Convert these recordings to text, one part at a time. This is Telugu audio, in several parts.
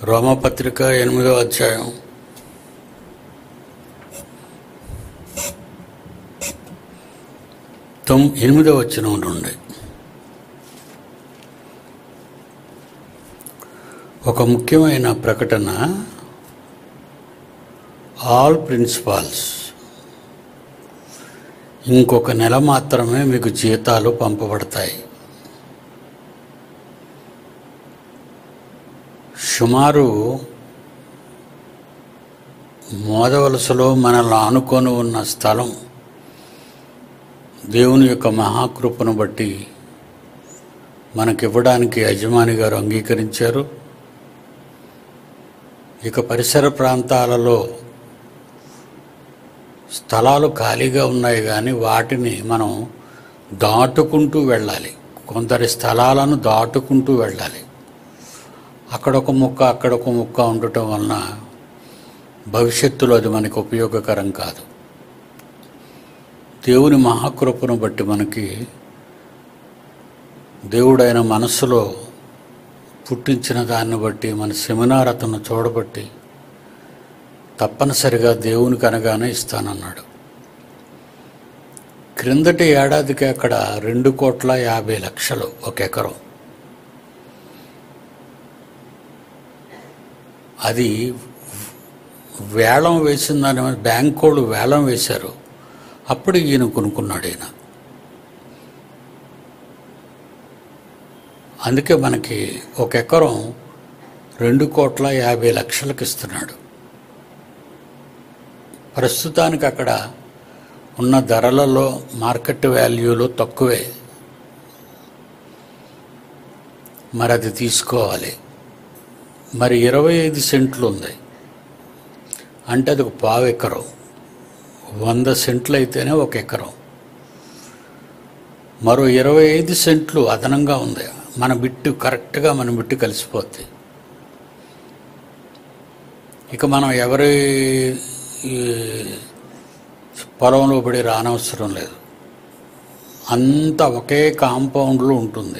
రోమపత్రిక 8వ అధ్యాయం 8వ వచనం నుండి ఒక ముఖ్యమైన ప్రకటన. ఆల్ ప్రిన్సిపాల్స్, ఇంకొక నెల మాత్రమే మీకు జీతాలు పంపబడతాయి. సుమారు మోదవలసలో మనల్ని ఆనుకొని ఉన్న స్థలం దేవుని యొక్క మహాకృపను బట్టి మనకివ్వడానికి యజమాని గారు అంగీకరించారు. ఇక పరిసర ప్రాంతాలలో స్థలాలు ఖాళీగా ఉన్నాయి, కానీ వాటిని మనం దాటుకుంటూ వెళ్ళాలి. కొందరి స్థలాలను దాటుకుంటూ వెళ్ళాలి. అక్కడొక ముక్క అక్కడొక ముక్క ఉండటం వలన భవిష్యత్తులో అది మనకు ఉపయోగకరం కాదు. దేవుని మహాకృపను బట్టి మనకి దేవుడైన మనస్సులో పుట్టించిన దాన్ని బట్టి మన సెమినార్ అతను చూడబట్టి తప్పనిసరిగా దేవునికి అనగానే ఇస్తానన్నాడు. క్రిందటి ఏడాదికి అక్కడ 2,50,00,000 ఒక ఎకరం. అది వేలం వేసిందని బ్యాంకు వాళ్ళు వేలం వేశారు. అప్పుడు ఈయన కొనుక్కున్నాడు. ఈయన అందుకే మనకి ఒక ఎకరం 2,50,00,000 ఇస్తున్నాడు. ప్రస్తుతానికి అక్కడ ఉన్న ధరలలో మార్కెట్ వాల్యూలో తక్కువే. మరి అది తీసుకోవాలి. మరి 25 సెంట్లు ఉంది అంటే అది ఒక పావు ఎకరం. 100 సెంట్లు అయితేనే ఒక ఎకరం. మరో 25 సెంట్లు అదనంగా ఉంది. మన బిట్టు కరెక్ట్గా మన బిట్టు కలిసిపోద్ది. ఇక మనం ఎవరి పొలంలో పడి రానవసరం లేదు. అంతా ఒకే కాంపౌండ్లో ఉంటుంది.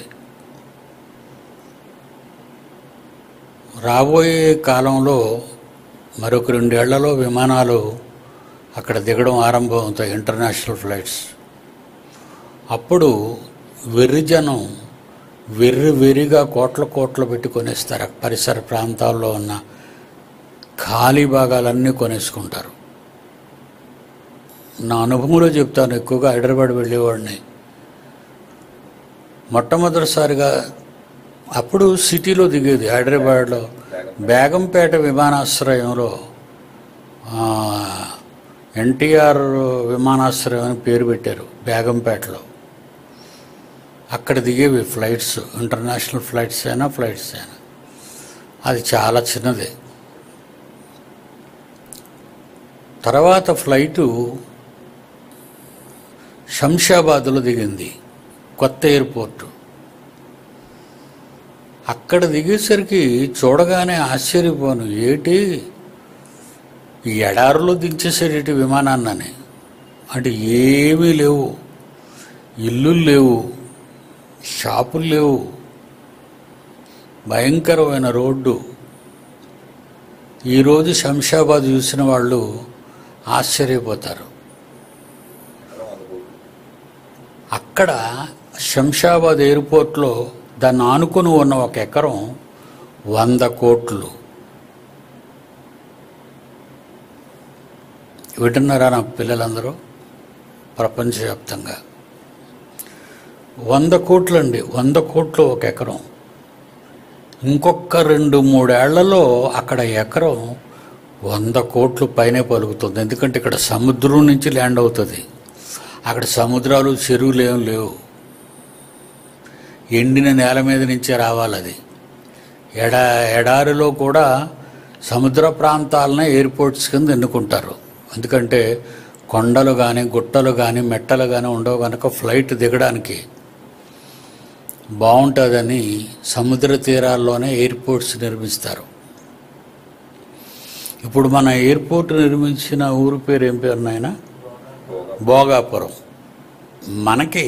రాబోయే కాలంలో మరొక 2 ఏళ్లలో విమానాలు అక్కడ దిగడం ఆరంభం అవుతాయి, ఇంటర్నేషనల్ ఫ్లైట్స్. అప్పుడు వెర్రిజనం వెర్రిగా కోట్లు పెట్టి కొనేస్తారు. పరిసర ప్రాంతాల్లో ఉన్న ఖాళీ భాగాలన్నీ కొనేసుకుంటారు. నా అనుభవంలో చెప్తాను. ఎక్కువగా హైదరాబాద్ వెళ్ళేవాడిని. మొట్టమొదటిసారిగా అప్పుడు సిటీలో దిగేది హైదరాబాద్లో. బేగంపేట విమానాశ్రయంలో ఎన్టీఆర్ విమానాశ్రయం అని పేరు పెట్టారు. బేగంపేటలో అక్కడ దిగేవి ఫ్లైట్స్, ఇంటర్నేషనల్ ఫ్లైట్స్ అయినా. అది చాలా చిన్నదే. తర్వాత ఫ్లైటు శంషాబాద్లో దిగింది, కొత్త ఎయిర్పోర్టు. అక్కడ దిగేసరికి చూడగానే ఆశ్చర్యపోను. ఏటి ఈ ఎడారిలో దించేసేటి విమానాన్నని. అంటే ఏమీ లేవు, ఇల్లులు లేవు, షాపులు లేవు, భయంకరమైన రోడ్డు. ఈరోజు శంషాబాద్ చూసిన వాళ్ళు ఆశ్చర్యపోతారు. అక్కడ శంషాబాద్ ఎయిర్పోర్ట్లో దాన్ని ఆనుకొని ఉన్న ఒక ఎకరం 100 కోట్లు. వింటున్నారా నా పిల్లలందరూ? ప్రపంచవ్యాప్తంగా 100 కోట్లు అండి. 100 కోట్లు ఒక ఎకరం. ఇంకొక 2-3 ఏళ్లలో అక్కడ ఎకరం 100 కోట్లు పైనే పలుకుతుంది. ఎందుకంటే ఇక్కడ సముద్రం నుంచి ల్యాండ్ అవుతుంది. అక్కడ సముద్రాలు, చెరువులు ఏం లేవు. ఎండిన నేల మీద నుంచే రావాలి. అది ఎడారిలో కూడా సముద్ర ప్రాంతాలనే ఎయిర్పోర్ట్స్ కింద ఎన్నుకుంటారు. ఎందుకంటే కొండలు కానీ, గుట్టలు కానీ, మెట్టలు కానీ ఉండవు కనుక ఫ్లైట్ దిగడానికి బాగుంటుందని సముద్ర తీరాల్లోనే ఎయిర్పోర్ట్స్ నిర్మిస్తారు. ఇప్పుడు మన ఎయిర్పోర్ట్ నిర్మించిన ఊరు పేరు ఏం పేరు నాయన? భోగాపురం. మనకి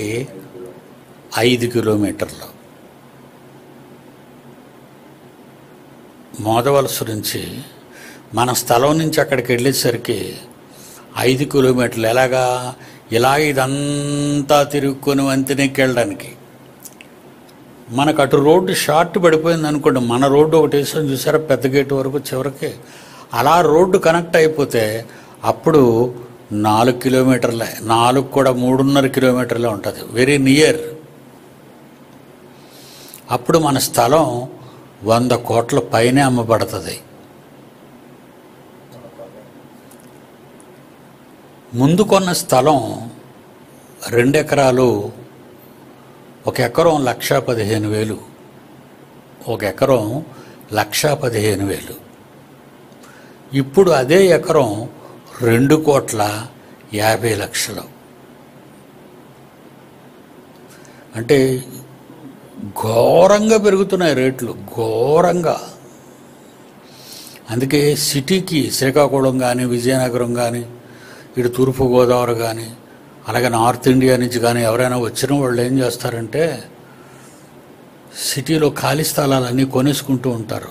5 కిలోమీటర్లు. మోదవలస నుంచి మన స్థలం నుంచి అక్కడికి వెళ్ళేసరికి 5 కిలోమీటర్లు. ఎలాగా? ఇలా ఇదంతా తిరుగుకొని వంతెనెక్కి వెళ్ళడానికి. మనకు అటు రోడ్డు షార్ట్ పడిపోయింది అనుకోండి, మన రోడ్డు ఒకటి వేసాం చూసారా పెద్ద గేటు వరకు చివరికి, అలా రోడ్డు కనెక్ట్ అయిపోతే అప్పుడు 4 కిలోమీటర్లే, 4 కూడా 3.5 కిలోమీటర్లే ఉంటుంది, వెరీ నియర్. అప్పుడు మన స్థలం 100 కోట్ల పైనే అమ్మబడుతుంది. ముందు కొన్న స్థలం 2 ఎకరాలు, 1 ఎకరం 1,15,000, 1 ఎకరం 1,15,000. ఇప్పుడు అదే ఎకరం 2,50,00,000. అంటే ఘోరంగా పెరుగుతున్నాయి రేట్లు, ఘోరంగా. అందుకే సిటీకి శ్రీకాకుళం కానీ, విజయనగరం కానీ, ఇటు తూర్పుగోదావరి కానీ, అలాగే నార్త్ ఇండియా నుంచి కానీ ఎవరైనా వచ్చిన వాళ్ళు ఏం చేస్తారంటే సిటీలో ఖాళీ స్థలాలన్నీ కొనేసుకుంటూ ఉంటారు.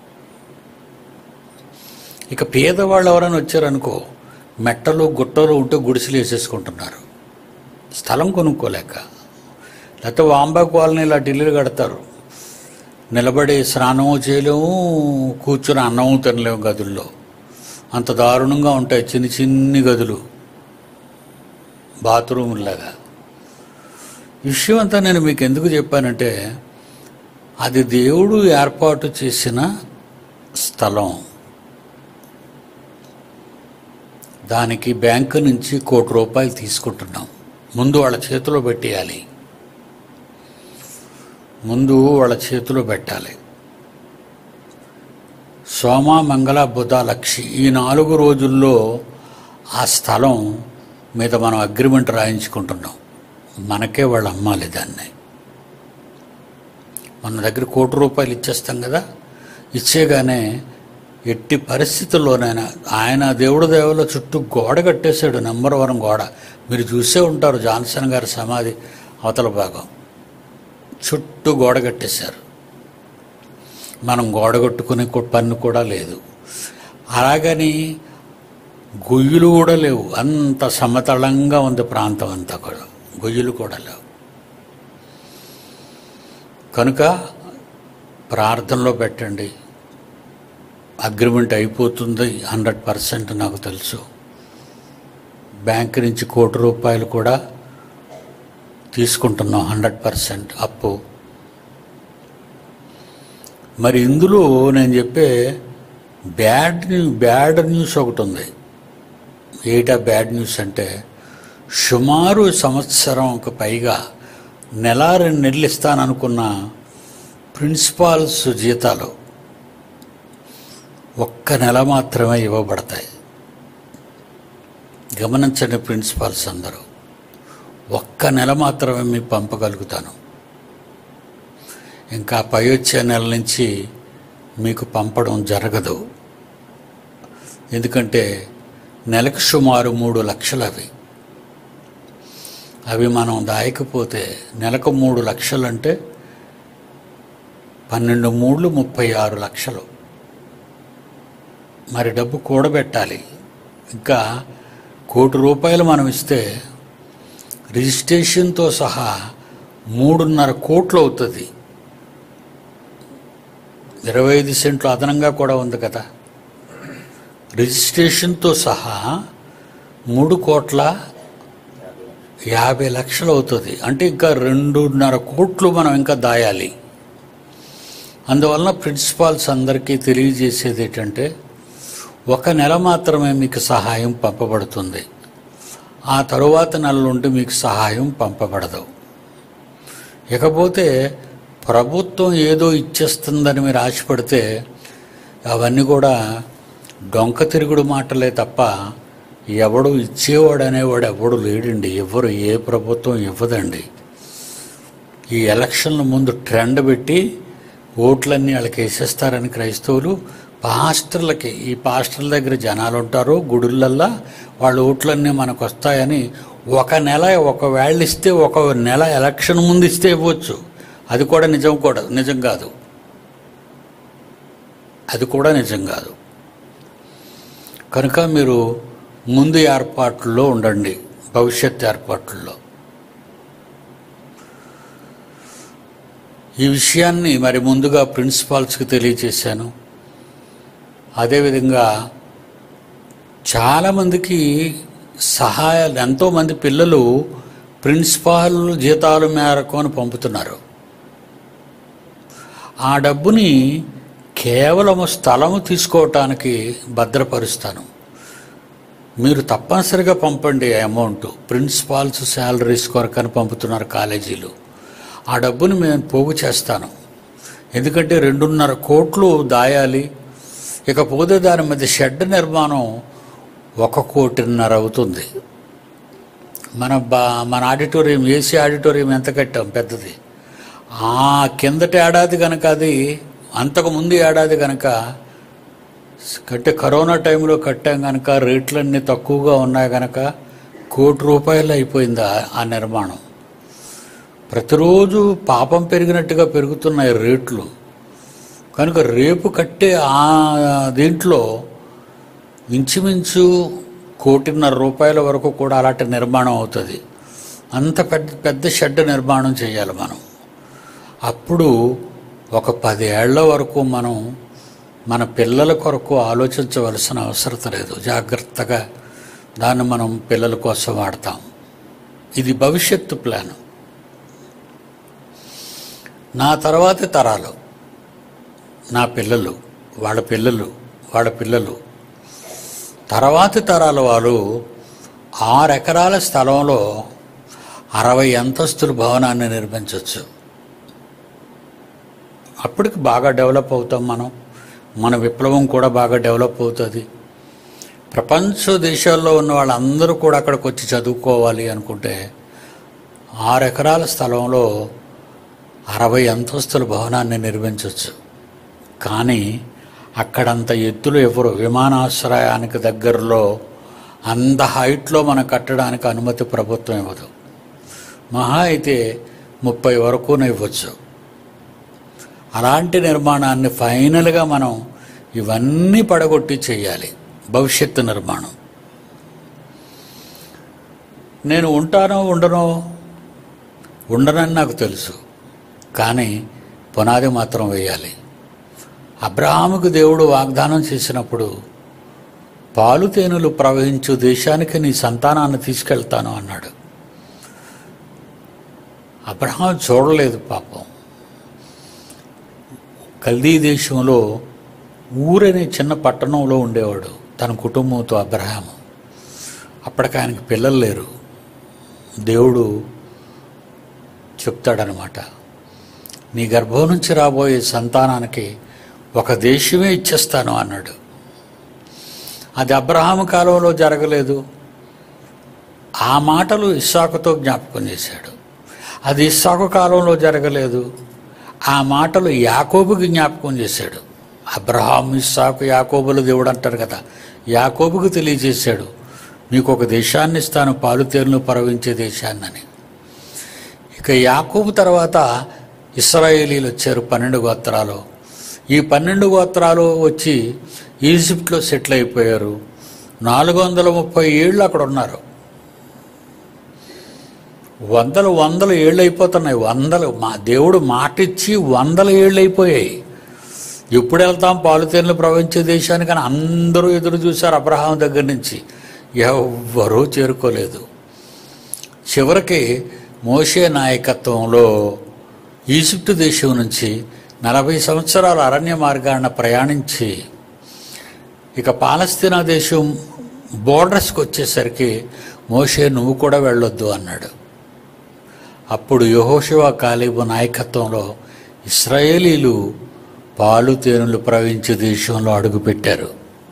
ఇక పేదవాళ్ళు ఎవరైనా వచ్చారనుకో, మెట్టలు గుట్టలు ఉంటే గుడిసెలు వేసేసుకుంటున్నారు స్థలం కొనుక్కోలేక. లేకపోతే వాంబా కాలనీ ఇలా ఢిల్లీలు కడతారు, నిలబడి స్నానము చేయలేము, కూర్చుని అన్నము తినలేము గదుల్లో, అంత దారుణంగా ఉంటాయి చిన్ని చిన్ని గదులు, బాత్రూములాగా. విషయం అంతా నేను మీకు ఎందుకు చెప్పానంటే, అది దేవుడు ఏర్పాటు చేసిన స్థలం. దానికి బ్యాంకు నుంచి ₹1,00,00,000 తీసుకుంటున్నాం. ముందు వాళ్ళ చేతిలో పెట్టేయాలి, ముందు వాళ్ళ చేతిలో పెట్టాలి. సోమ, మంగళ, బుధ, లక్షి ఈ 4 రోజుల్లో ఆ స్థలం మీద మనం అగ్రిమెంట్ రాయించుకుంటున్నాం. మనకే వాళ్ళు అమ్మాలి దాన్ని. మన దగ్గర ₹1,00,00,000 ఇచ్చేస్తాం కదా, ఇచ్చేగానే ఎట్టి పరిస్థితుల్లోనైనా ఆయన దేవుడు దేవలో చుట్టూ గోడ కట్టేశాడు, నెంబర్ 1 గోడ. మీరు చూసే ఉంటారు జాన్సన్ గారి సమాధి అవతల భాగం చుట్టూ గోడ కట్టేశారు. మనం గోడ కట్టుకునే పన్ను కూడా లేదు. అలాగని గొయ్యులు కూడా లేవు, అంత సమతలంగా ఉంది ప్రాంతం అంతా కూడా, గొయ్యులు కూడా లేవు. కనుక ప్రార్థనలో పెట్టండి. అగ్రిమెంట్ అయిపోతుంది 100% నాకు తెలుసు. బ్యాంక్ నుంచి ₹1,00,00,000 కూడా తీసుకుంటున్నాం 100% అప్పు. మరి ఇందులో నేను చెప్పే బ్యాడ్ న్యూస్ ఒకటి ఉంది. ఏటా బ్యాడ్ న్యూస్ అంటే, సుమారు సంవత్సరంకి పైగా నెల 2 నెలలు ఇస్తాననుకున్న ప్రిన్సిపాల్స్ జీతాలు 1 నెల మాత్రమే ఇవ్వబడతాయి. గమనించండి ప్రిన్సిపాల్స్ అందరూ, 1 నెల మాత్రమే మీకు పంపగలుగుతాను. ఇంకా పై వచ్చే నెల నుంచి మీకు పంపడం జరగదు. ఎందుకంటే నెలకు సుమారు 3 లక్షలు అవి మనం దాయకపోతే నెలకు 3 లక్షలు అంటే 12 3 36 లక్షలు. మరి డబ్బు కూడబెట్టాలి. ఇంకా ₹1,00,00,000 మనం ఇస్తే రిజిస్ట్రేషన్తో సహా 3.5 కోట్లు అవుతుంది. 25 సెంట్లు అదనంగా కూడా ఉంది కదా. రిజిస్ట్రేషన్తో సహా 3,50,00,000 అవుతుంది. అంటే ఇంకా 2.5 కోట్లు మనం ఇంకా దాయాలి. అందువలన ప్రిన్సిపాల్స్ అందరికీ తెలియజేసేది ఏంటంటే, 1 నెల మాత్రమే మీకు సహాయం పంపబడుతుంది. ఆ తరువాత నెల నుండి మీకు సహాయం పంపబడదు. ఇకపోతే ప్రభుత్వం ఏదో ఇచ్చేస్తుందని మీరు ఆశపడితే అవన్నీ కూడా డొంక తిరుగుడు మాటలే తప్ప ఎవడు ఇచ్చేవాడు అనేవాడు ఎవడు లేడండి. ఎవరు, ఏ ప్రభుత్వం ఇవ్వదండి. ఈ ఎలక్షన్ల ముందు ట్రెండ్ పెట్టి ఓట్లన్నీ వాళ్ళకి వేసేస్తారని క్రైస్తవులు పాస్టర్లకి, ఈ పాస్టర్ల దగ్గర జనాలు ఉంటారు గుడులల్లా, వాళ్ళ ఓట్లన్నీ మనకు వస్తాయని 1 నెల ఒకవేళ ఇస్తే 1 నెల ఎలక్షన్ ముందు ఇస్తే ఇవ్వచ్చు. అది కూడా నిజం కాదు. అది కూడా నిజం కాదు. కనుక మీరు ముందు ఏర్పాట్లలో ఉండండి, భవిష్యత్ ఏర్పాట్లలో. ఈ విషయాన్ని మరి ముందుగా ప్రిన్సిపాల్స్కి తెలియజేశాను. అదేవిధంగా చాలామందికి సహాయాలు, ఎంతోమంది పిల్లలు ప్రిన్సిపాల్ జీతాల మేరకు అని పంపుతున్నారు. ఆ డబ్బుని కేవలము స్థలము తీసుకోవటానికి భద్రపరుస్తాను. మీరు తప్పనిసరిగా పంపండి అమౌంట్. ప్రిన్సిపాల్స్ శాలరీస్ కొరకని పంపుతున్నారు కాలేజీలు. ఆ డబ్బుని నేను పోగు చేస్తాను. ఎందుకంటే 2.5 కోట్లు దాయాలి. ఇకపోతే దాని మీద షెడ్ నిర్మాణం 1.5 కోటి అవుతుంది. మన ఆడిటోరియం, ఏసీ ఆడిటోరియం ఎంత కట్టాం పెద్దది. ఆ కిందటి ఏడాది కనుక, అది అంతకుముందు ఏడాది కనుక కరోనా టైంలో కట్టాం కనుక, రేట్లన్నీ తక్కువగా ఉన్నాయి కనుక ₹1 కోటి అయిపోయింది ఆ నిర్మాణం. ప్రతిరోజు పాపం పెరిగినట్టుగా పెరుగుతున్నాయి రేట్లు. కనుక రేపు కట్టే ఆ దీంట్లో ఇంచుమించు ₹1.5 కోటి వరకు కూడా అలాంటి నిర్మాణం అవుతుంది. అంత పెద్ద షెడ్ నిర్మాణం చేయాలి మనం. అప్పుడు ఒక 10 ఏళ్ల వరకు మనం మన పిల్లల కొరకు ఆలోచించవలసిన అవసరం లేదు. జాగ్రత్తగా దాన్ని మనం పిల్లల కోసం వాడతాం. ఇది భవిష్యత్తు ప్లాను. నా తర్వాతి తరాలు, నా పిల్లలు, వాళ్ళ పిల్లలు, వాళ్ళ పిల్లలు, తర్వాతి తరాల వాళ్ళు 6 ఎకరాల స్థలంలో 60 అంతస్తుల భవనాన్ని నిర్మించవచ్చు. అప్పటికి బాగా డెవలప్ అవుతాం మనం. మన విప్లవం కూడా బాగా డెవలప్ అవుతుంది. ప్రపంచ దేశాల్లో ఉన్న వాళ్ళందరూ కూడా అక్కడికి వచ్చి చదువుకోవాలి అనుకుంటే 6 ఎకరాల స్థలంలో 60 అంతస్తుల భవనాన్ని నిర్మించవచ్చు. కానీ అక్కడంత ఎత్తులు ఎవరు, విమానాశ్రయానికి దగ్గరలో అంత హైట్లో మనం కట్టడానికి అనుమతి ప్రభుత్వం ఇవ్వదు. మహా అయితే 30 వరకునే ఇవ్వచ్చు. అలాంటి నిర్మాణాన్ని ఫైనల్గా మనం ఇవన్నీ పడగొట్టి చేయాలి. భవిష్యత్తు నిర్మాణం. నేను ఉంటానో ఉండనని నాకు తెలుసు, కానీ పునాది మాత్రం వేయాలి. అబ్రహాముకు దేవుడు వాగ్దానం చేసినప్పుడు పాలు తేనెలు ప్రవహించు దేశానికి నీ సంతానాన్ని తీసుకెళ్తాను అన్నాడు. అబ్రహాం చూడలేదు పాపం. కల్దీ దేశంలో ఊరనే చిన్న పట్టణంలో ఉండేవాడు తన కుటుంబంతో అబ్రహాము. అప్పటికి ఆయనకి పిల్లలు లేరు. దేవుడు చెప్తాడనమాట, నీ గర్భం నుంచి రాబోయే సంతానానికి ఒక దేశమే ఇచ్చేస్తాను అన్నాడు. అది అబ్రహాము కాలంలో జరగలేదు. ఆ మాటలు ఇస్సాకుతో జ్ఞాపకం చేశాడు. అది ఇస్సాకు కాలంలో జరగలేదు. ఆ మాటలు యాకోబుకి జ్ఞాపకం చేశాడు. అబ్రహాం, ఇస్సాకు, యాకోబుల దేవుడు అంటారు కదా. యాకోబుకు తెలియజేశాడు, మీకు ఒక దేశాన్ని ఇస్తాను, పాలుతేరును ప్రవహించే దేశాన్ని. ఇక యాకోబు తర్వాత ఇశ్రాయేలీలు వచ్చారు, 12 గోత్రాలు. ఈ 12 గోత్రాలు వచ్చి ఈజిప్ట్లో సెటిల్ అయిపోయారు. 430 ఏళ్ళు అక్కడ ఉన్నారు. వందలు ఏళ్ళు అయిపోతున్నాయి. మా దేవుడు మాటిచ్చి 100 ఏళ్ళు అయిపోయాయి. ఎప్పుడు వెళ్తాం పాలుతేనెలు ప్రవహించే దేశానికి అని అందరూ ఎదురు చూశారు. అబ్రహాం దగ్గర నుంచి ఎవ్వరూ చేరుకోలేదు. చివరికి మోషే నాయకత్వంలో ఈజిప్టు దేశం నుంచి 40 సంవత్సరాల అరణ్య మార్గాన ప్రయాణించి ఇక పాలస్తీనా దేశం బోర్డర్స్కి వచ్చేసరికి మోషే నువ్వు కూడా వెళ్ళొద్దు అన్నాడు. అప్పుడు యెహోషువ, కాలేబు నాయకత్వంలో ఇశ్రాయేలీలు పాలు తేనెలు ప్రవహించే దేశంలో అడుగుపెట్టారు.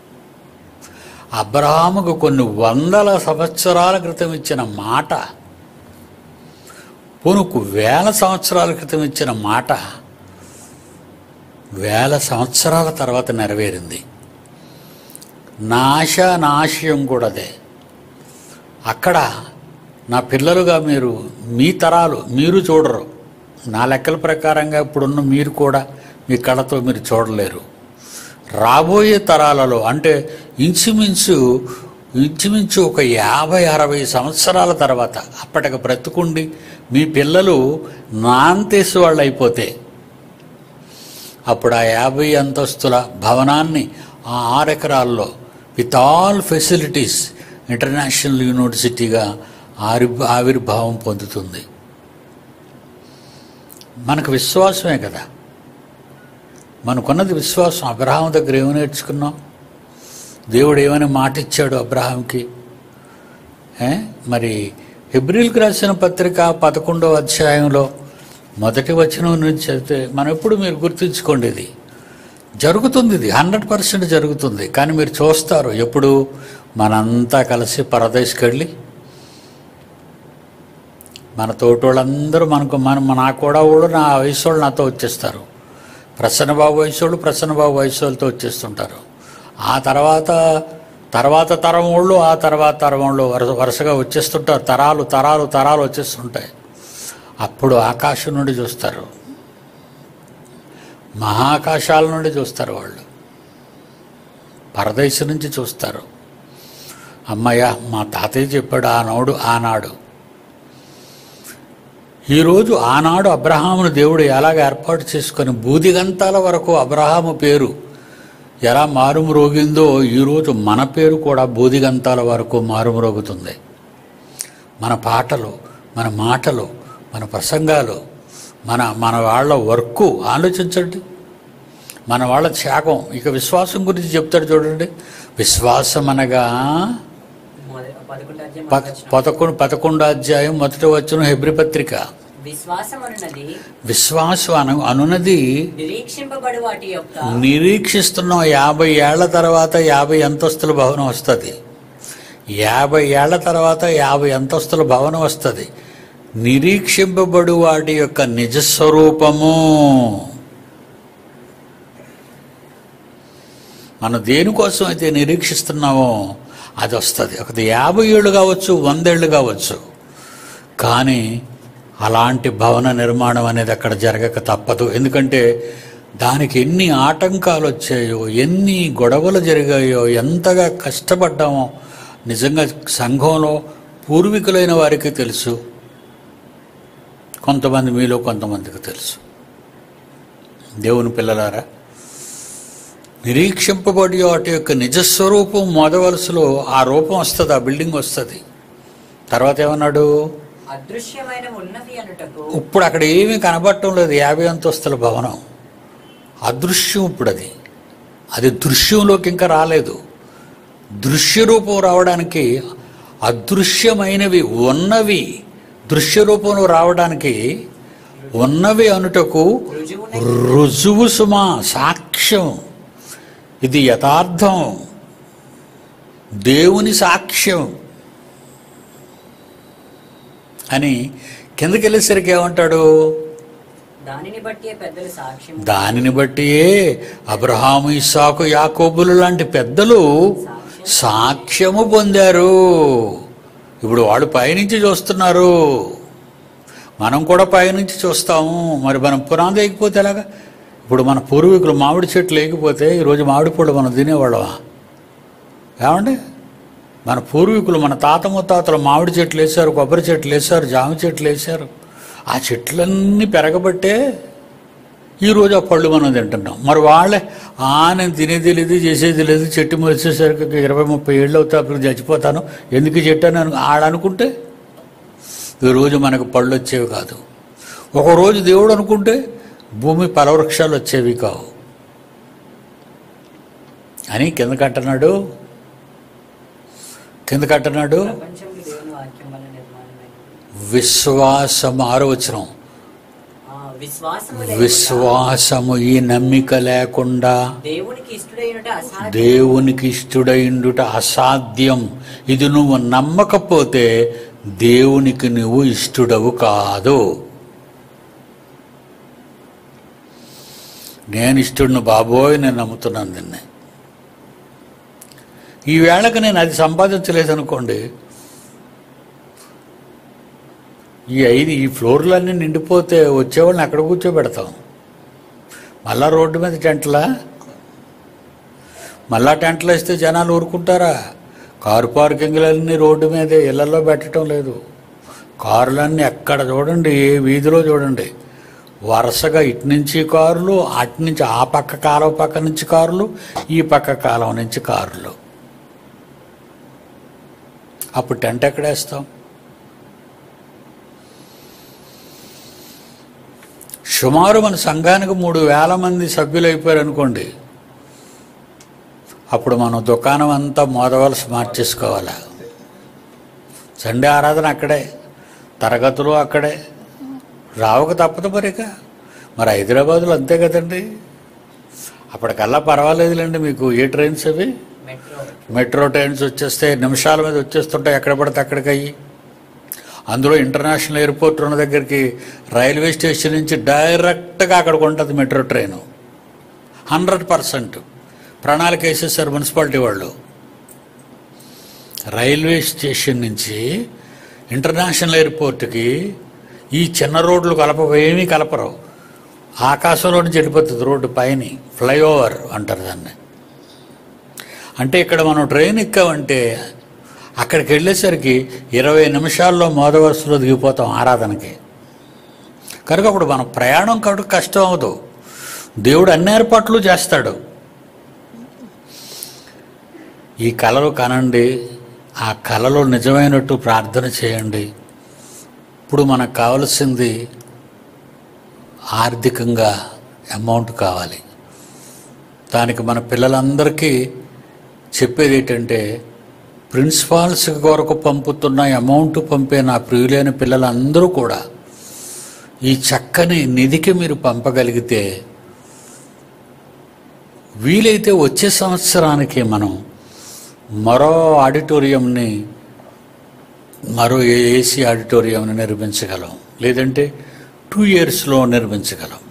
అబ్రహాముకు కొన్ని 100 సంవత్సరాల క్రితం ఇచ్చిన మాట, పూనుకు 1000 సంవత్సరాల క్రితం ఇచ్చిన మాట 1000 సంవత్సరాల తర్వాత నెరవేరింది. నా ఆశ, నా ఆశయం కూడా అదే. అక్కడ నా పిల్లలుగా మీ తరాలు మీరు చూడరు. నా లెక్కల ప్రకారంగా ఇప్పుడున్న మీరు కూడా మీ కళ్ళతో మీరు చూడలేరు. రాబోయే తరాలలో అంటే ఇంచుమించు ఒక 50-60 సంవత్సరాల తర్వాత అప్పటికి బ్రతుకుండి మీ పిల్లలు నాంతేసు వాళ్ళు అయిపోతే అప్పుడు ఆ 50 అంతస్తుల భవనాన్ని ఆ 6 ఎకరాల్లో విత్ ఆల్ ఫెసిలిటీస్ ఇంటర్నేషనల్ యూనివర్సిటీగా ఆవిర్భావం పొందుతుంది. మనకు విశ్వాసమే కదా, మనకున్నది విశ్వాసం. అబ్రహాం దగ్గర ఏమి నేర్చుకున్నాం? దేవుడు ఏమైనా మాట ఇచ్చాడు అబ్రహాంకి. మరి హెబ్రీలకు రాసిన పత్రిక 11వ అధ్యాయంలో మొదటి వచనం నుంచి చదివితే మనం ఎప్పుడు మీరు గుర్తుంచుకోండి, ఇది జరుగుతుంది, ఇది 100% జరుగుతుంది. కానీ మీరు చూస్తారు ఎప్పుడు మనంతా కలిసి పరదేశ్కి వెళ్ళి మన తోటోళ్ళందరూ నా కూడా వాళ్ళు నా వయసు వాళ్ళు నాతో వచ్చేస్తారు. ప్రసన్నబాబు వయసు వాళ్ళతో వచ్చేస్తుంటారు. ఆ తర్వాత తరం వాళ్ళు ఆ తర్వాత తరం వాళ్ళు వరుసగా వచ్చేస్తుంటారు. తరాలు వచ్చేస్తుంటాయి. అప్పుడు ఆకాశం నుండి చూస్తారు, మహాకాశాల నుండి చూస్తారు, వాళ్ళు పరదేశం నుంచి చూస్తారు. అమ్మయ్య మా తాతయ్య చెప్పాడు ఆనాడు. ఈరోజు ఆనాడు అబ్రహామును దేవుడు ఎలాగ ఏర్పాటు చేసుకొని బూదిగంతాల వరకు అబ్రహాము పేరు ఎలా మారుమ్రోగిందో ఈరోజు మన పేరు కూడా బూదిగంతాల వరకు మారుమ్రోగుతుంది. మన పాటలు, మన మాటలు, మన ప్రసంగాలు, మన వాళ్ళ వర్క్ ఆలోచించండి, మన వాళ్ళ త్యాగం. ఇక విశ్వాసం గురించి చెప్తాడు చూడండి. విశ్వాసం అనగా 11వ అధ్యాయం మొదటి వచనం హెబ్రీ పత్రిక. విశ్వాసం అనున్నది నిరీక్షిస్తున్నాం. 50 ఏళ్ల తర్వాత 50 అంతస్తుల భవనం వస్తుంది. 50 ఏళ్ల తర్వాత 50 అంతస్తుల భవనం వస్తుంది. నిరీక్షింపబడు వాటి యొక్క నిజస్వరూపము. మనం దేనికోసం అయితే నిరీక్షిస్తున్నామో అది వస్తుంది. ఒక 50 ఏళ్ళు కావచ్చు, 100 ఏళ్ళు కావచ్చు. కానీ అలాంటి భవన నిర్మాణం అనేది అక్కడ జరగక తప్పదు. ఎందుకంటే దానికి ఎన్ని ఆటంకాలు వచ్చాయో, ఎన్ని గొడవలు జరిగాయో, ఎంతగా కష్టపడ్డామో నిజంగా సంఘంలో పూర్వీకులైన వారికి తెలుసు. కొంతమంది మీలో కొంతమందికి తెలుసు. దేవుని పిల్లలారా, నిరీక్షింపబడి వాటి యొక్క నిజస్వరూపం మొదవలసలో ఆ రూపం వస్తుంది, ఆ బిల్డింగ్ వస్తుంది. తర్వాత ఏమన్నాడు? ఇప్పుడు అక్కడ ఏమీ కనబడటం లేదు. 50 అంతస్తుల భవనం అదృశ్యం. ఇప్పుడు అది దృశ్యంలోకి ఇంకా రాలేదు. దృశ్య రూపం రావడానికి అదృశ్యమైనవి ఉన్నవి దృశ్య రూపంలో రావడానికి ఉన్నవి అనుటకు రుజువు సుమా, సాక్ష్యం. ఇది యథార్థం, దేవుని సాక్ష్యం అని కిందకి వెళ్ళేసరికి ఏమంటాడు? దానిని బట్టియే అబ్రహాము, ఇస్సాకు, యాకోబులు లాంటి పెద్దలు సాక్ష్యము పొందారు. ఇప్పుడు వాళ్ళు పైనుంచి చూస్తున్నారు, మనం కూడా పైనుంచి చూస్తాము. మరి మనం పునాది లేకపోతే ఎలాగా? ఇప్పుడు మన పూర్వీకులు మామిడి చెట్లు లేకపోతే ఈరోజు మామిడి పళ్ళు మనం తినేవాళ్ళమా? ఏమండి? మన పూర్వీకులు, మన తాత ముత్తాతలు మామిడి చెట్లు వేశారు, కొబ్బరి చెట్లు వేశారు, జామ చెట్లు వేశారు. ఆ చెట్లన్నీ పెరగబట్టే ఈరోజు ఆ పళ్ళు మనం తింటున్నాం. మరి వాళ్ళే నేను తినేది లేదు, చేసేది లేదు, చెట్టు మొలిచేసరికి 20-30 ఏళ్ళు అవుతా అప్పుడు చచ్చిపోతాను, ఎందుకు చెట్టు అని ఆడనుకుంటే ఈరోజు మనకు పళ్ళు వచ్చేవి కాదు. ఒకరోజు దేవుడు అనుకుంటే భూమి ఫలవృక్షాలు వచ్చేవి కావు అని కిందకంటున్నాడు. విశ్వాసము 6వ వచనం. విశ్వాసము ఈ నమ్మిక లేకుండా దేవునికి ఇష్టడైండుట అసాధ్యం. ఇది నువ్వు నమ్మకపోతే దేవునికి నువ్వు ఇష్టడవు కాదు. నేను ఇష్టడును బాబోయ్, నేను నమ్ముతున్నాను నిన్నే. ఈ వేళకు నేను అది సంపాదించలేదనుకోండి, ఈ ఫ్లోర్లన్నీ నిండిపోతే వచ్చేవాళ్ళని అక్కడ కూర్చోబెడతాం. మళ్ళా రోడ్డు మీద టెంట్లా మళ్ళా టెంట్లు వేస్తే జనాలు ఊరుకుంటారా? కారు పార్కింగ్లన్నీ రోడ్డు మీదే, ఇళ్లలో పెట్టడం లేదు. కారులన్నీ ఎక్కడ చూడండి, ఏ వీధిలో చూడండి, వరుసగా ఇటు నుంచి కారులు, అటు నుంచి ఆ పక్క కాలువ పక్క నుంచి కారులు, ఈ పక్క కాలువ నుంచి కారులు. అప్పుడు టెంట్ ఎక్కడేస్తాం? సుమారు మన సంఘానికి 3,000 మంది సభ్యులు అయిపోయారు అనుకోండి, అప్పుడు మనం దుకాణం అంతా మోదవలసి మార్చేసుకోవాలా. సండే ఆరాధన అక్కడే, తరగతులు అక్కడే, రావక తప్పదు మరిక. మరి హైదరాబాదులో అంతే కదండి. అప్పటికల్లా పర్వాలేదులేండి, మీకు ఏ ట్రైన్స్ అవి మెట్రో ట్రైన్స్ వచ్చేస్తే నిమిషాల మీద వచ్చేస్తుంటాయి, ఎక్కడ పడితే అక్కడికి అయ్యి. అందులో ఇంటర్నేషనల్ ఎయిర్పోర్ట్ ఉన్న దగ్గరికి రైల్వే స్టేషన్ నుంచి డైరెక్ట్గా అక్కడికి ఉంటుంది మెట్రో ట్రైను. 100% ప్రణాళిక వేసేసారు మున్సిపాలిటీ వాళ్ళు. రైల్వే స్టేషన్ నుంచి ఇంటర్నేషనల్ ఎయిర్పోర్ట్కి ఈ చిన్న రోడ్లు ఏమీ కలపరు. ఆకాశంలో నుంచి వెళ్ళిపోతుంది రోడ్డు పైన, ఫ్లైఓవర్ అంటారు దాన్ని. అంటే ఇక్కడ మనం ట్రైన్ ఎక్కామంటే అక్కడికి వెళ్ళేసరికి 20 నిమిషాల్లో మోదవరుసలో దిగిపోతాం ఆరాధనకి. కనుక అప్పుడు మన ప్రయాణం కాబట్టి కష్టం అవ్వదు. దేవుడు అన్ని ఏర్పాట్లు చేస్తాడు. ఈ కలలు కనండి, ఆ కలలో నిజమైనట్టు ప్రార్థన చేయండి. ఇప్పుడు మనకు కావలసింది ఆర్థికంగా అమౌంట్ కావాలి. దానికి మన పిల్లలందరికీ చెప్పేది ఏంటంటే, ప్రిన్సిపాల్స్ కొరకు పంపుతున్న అమౌంట్ పంపే నా ప్రియులైన పిల్లలందరూ కూడా ఈ చక్కని నిధికి మీరు పంపగలిగితే, వీలైతే వచ్చే సంవత్సరానికి మనం మరో ఆడిటోరియంని, మరో ఏసీ ఆడిటోరియంని నిర్మించగలం, లేదంటే 2 yearsలో నిర్మించగలం.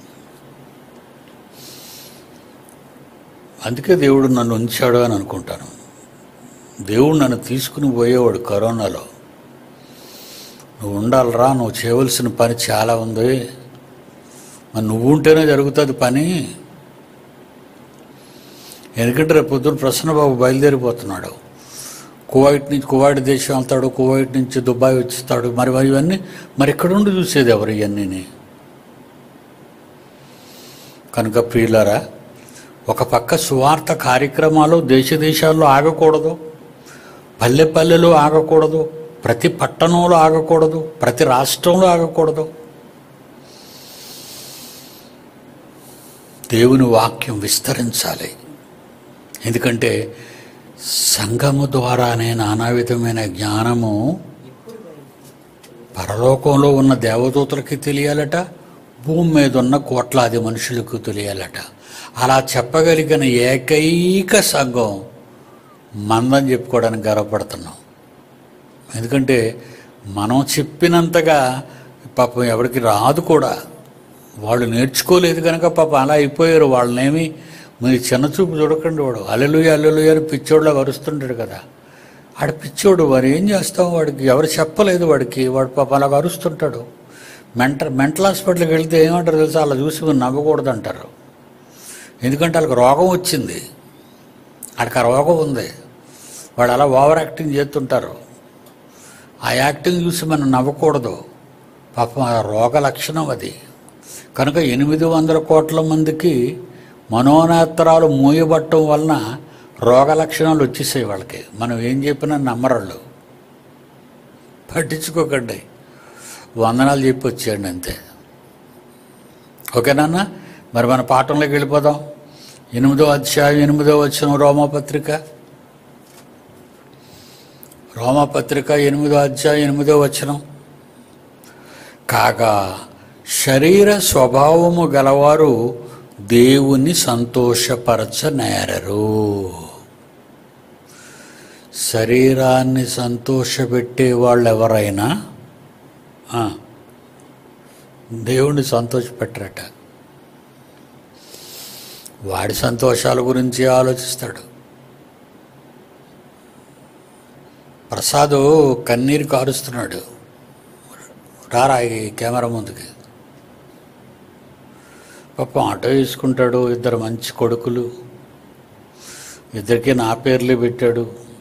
అందుకే దేవుడు నన్ను ఉంచాడు అని అనుకుంటాను. దేవుడు నన్ను తీసుకుని పోయేవాడు కరోనాలో. నువ్వు ఉండాలరా, నువ్వు చేయవలసిన పని చాలా ఉంది, మరి నువ్వు ఉంటేనే జరుగుతుంది పని. ఎందుకంటే రేపు పొద్దున్న ప్రసన్నబాబు బయలుదేరిపోతున్నాడు. కువైట్ దేశం వెళ్తాడు, కువైట్ నుంచి దుబాయ్ వచ్చిస్తాడు. మరి ఇవన్నీ మరి ఎక్కడుండి చూసేది ఎవరు ఇవన్నీ? కనుక ప్రియులారా, ఒక పక్క సువార్త కార్యక్రమాలు దేశాల్లో ఆగకూడదు, పల్లెలో ఆగకూడదు, ప్రతి పట్టణంలో ఆగకూడదు, ప్రతి రాష్ట్రంలో ఆగకూడదు. దేవుని వాక్యం విస్తరించాలి. ఎందుకంటే సంఘము ద్వారానే నానా విధమైన జ్ఞానము పరలోకంలో ఉన్న దేవదూతలకి తెలియాలట, భూమి మీద ఉన్న కోట్లాది మనుషులకు తెలియాలట. అలా చెప్పగలిగిన ఏకైక సంఘం మందని చెప్పుకోవడానికి గర్వపడుతున్నాం. ఎందుకంటే మనం చెప్పినంతగా పాపం ఎవరికి రాదు కూడా, వాళ్ళు నేర్చుకోలేదు కనుక పాపం అలా అయిపోయారు. వాళ్ళనేమి మీరు చిన్న చూపు చూడకండి. వాడు అల్లెలుయ అని పిచ్చోడులాగా అరుస్తుంటాడు కదా, ఆడ పిచ్చోడు. వాడు ఏం చేస్తాం, వాడికి ఎవరు చెప్పలేదు, వాడు పాపం అలాగ అరుస్తుంటాడు. మెంటల్ హాస్పిటల్కి వెళ్తే ఏమంటారు తెలుసా, అలా చూసి మీరు నవ్వకూడదు అంటారు. ఎందుకంటే వాళ్ళకి రోగం వచ్చింది, వాడికి ఆ రోగం ఉంది, వాడు అలా ఓవర్ యాక్టింగ్ చేస్తుంటారు. ఆ యాక్టింగ్ చూసి మనం నవ్వకూడదు, పాపం ఆ రోగ లక్షణం అది. కనుక 800 కోట్ల మందికి మనోనేత్రాలు మూయబట్టడం వలన రోగ లక్షణాలు వచ్చేసాయి వాళ్ళకి. మనం ఏం చెప్పినా నమ్మరాళ్ళు. పట్టించుకోకండి, వందనాలు చెప్పి వచ్చేయండి అంతే. ఓకేనా? మరి మన పాఠంలోకి వెళ్ళిపోదాం. 8వ అధ్యాయం 8వ వచనం, రోమాపత్రిక 8వ అధ్యాయం 8వ వచనం. కాగా శరీర స్వభావము గలవారు దేవుని సంతోషపరచనేరరు. శరీరాన్ని సంతోషపెట్టే వాళ్ళు ఎవరైనా దేవుణ్ణి సంతోషపెట్టరట. వాడి సంతోషాల గురించి ఆలోచిస్తాడు. ప్రసాదు కన్నీరు కారుస్తున్నాడు. రారా ఈ కెమెరా ముందుకి. పాపం ఆటో వేసుకుంటాడు, 2 మంచి కొడుకులు. ఇద్దరికి నా పేర్లే పెట్టాడు.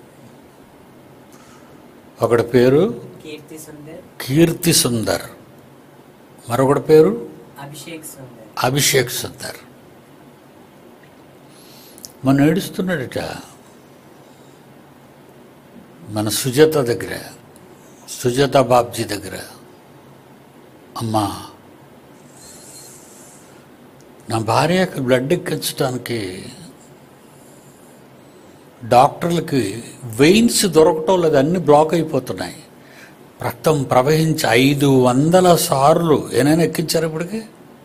ఒకడి పేరు కీర్తి సుందర్, మరొకటి పేరు అభిషేక్ సుందర్. మన ఏడుస్తున్నాడట మన సుజాత దగ్గర, సుజాత బాబ్జీ దగ్గర. అమ్మా, నా భార్యకి బ్లడ్ ఎక్కించడానికి డాక్టర్లకి వెయిన్స్ దొరకటం లేదు, అన్నీ బ్లాక్ అయిపోతున్నాయి, రక్తం ప్రవహించి 500 సార్లు ఏమైనా ఎక్కించారు ఇప్పటికి?